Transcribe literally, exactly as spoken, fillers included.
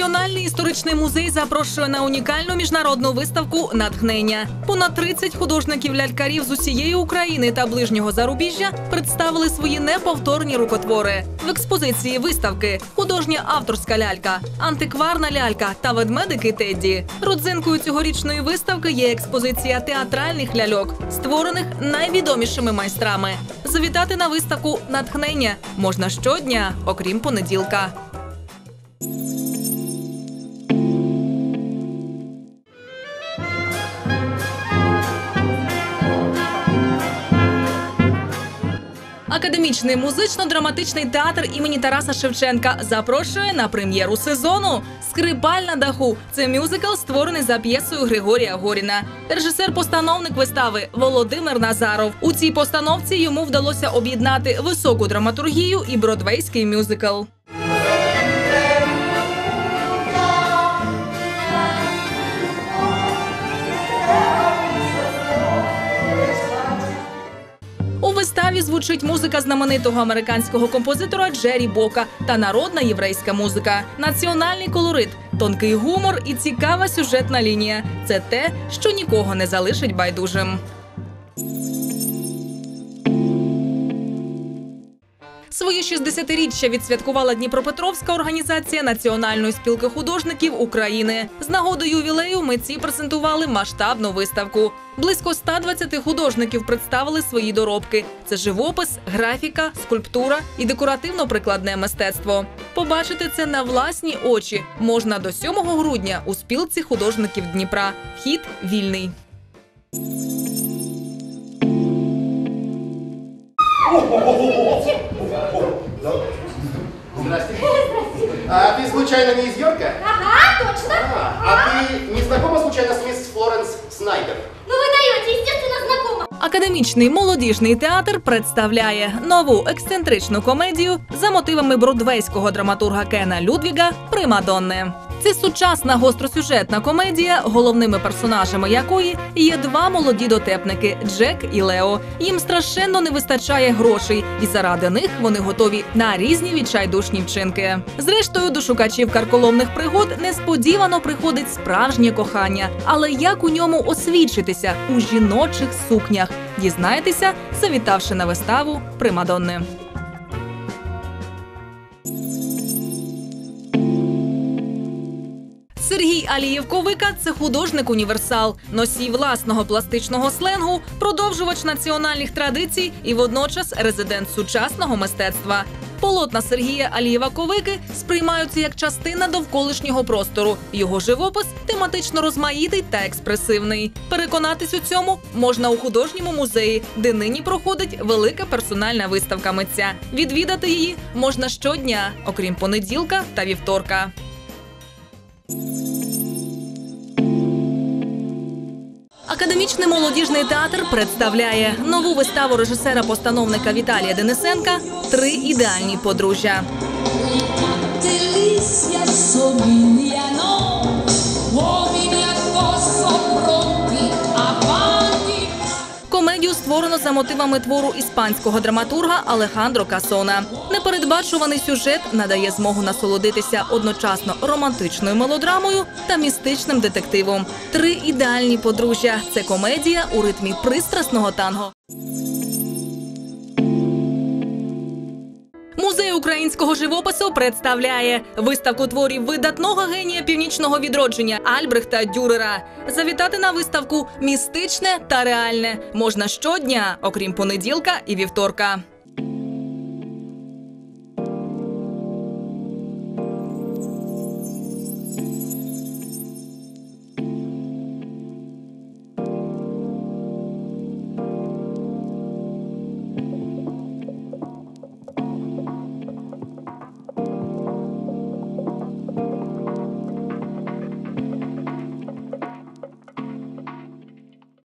Національний історичний музей запрошує на унікальну міжнародну виставку «Натхнення». Понад тридцять художників-лялькарів з усієї України та ближнього зарубіжжя представили свої неповторні рукотвори. В експозиції виставки художня авторська лялька, антикварна лялька та ведмедики Тедді. Родзинкою цьогорічної виставки є експозиція театральних ляльок, створених найвідомішими майстрами. Завітати на виставку «Натхнення» можна щодня, окрім понеділка. Академічний музично-драматичний театр імені Тараса Шевченка запрошує на прем'єру сезону «Скрипаль на даху». Це мюзикл, створений за п'єсою Григорія Горіна. Режисер-постановник вистави Володимир Назаров. У цій постановці йому вдалося об'єднати високу драматургію і бродвейський мюзикл. У виставі звучить музика знаменитого американського композитора Джері Бока та народна єврейська музика. Національний колорит, тонкий гумор і цікава сюжетна лінія – це те, що нікого не залишить байдужим. Своє шістдесятиріччя відсвяткувала Дніпропетровська організація Національної спілки художників України. З нагоди ювілею митці презентували масштабну виставку. Близько ста двадцяти художників представили свої доробки. Це живопис, графіка, скульптура і декоративно-прикладне мистецтво. Побачити це на власні очі можна до сьомого грудня у спілці художників Дніпра. Вхід вільний. Здрасте. А ты случайно не из Йорка? Ага, точно. А, а ты не знакома случайно с мисс Флоренс Снайдер? Ну вы даете, естественно, знакома. Академічний молодіжний театр представляє нову ексцентричну комедію за мотивами бродвейського драматурга Кена Людвіга «Примадонни». Це сучасна гостросюжетна комедія, головними персонажами якої є два молоді дотепники – Джек і Лео. Їм страшенно не вистачає грошей, і заради них вони готові на різні відчайдушні вчинки. Зрештою, до шукачів карколомних пригод несподівано приходить справжнє кохання. Але як у ньому освідчитися у жіночих сукнях? Дізнаєтеся, завітавши на виставу «Примадонни». Сергій Алієв-Ковика – це художник-універсал, носій власного пластичного сленгу, продовжувач національних традицій і водночас резидент сучасного мистецтва. Полотна Сергія Алієва-Ковики сприймаються як частина довколишнього простору. Його живопис тематично розмаїтий та експресивний. Переконатись у цьому можна у художньому музеї, де нині проходить велика персональна виставка митця. Відвідати її можна щодня, окрім понеділка та вівторка. Академічний молодіжний театр представляє нову виставу режисера-постановника Віталія Денисенка «Три ідеальні подружжя». Комедію створено за мотивами твору іспанського драматурга Алехандро Касона. Непередбачуваний сюжет надає змогу насолодитися одночасно романтичною мелодрамою та містичним детективом. «Три ідеальні подружжя» – це комедія у ритмі пристрасного танго. Музей українського живопису представляє виставку творів видатного генія північного відродження Альбрехта Дюрера. Завітати на виставку «Містичне та реальне» можна щодня, окрім понеділка і вівторка.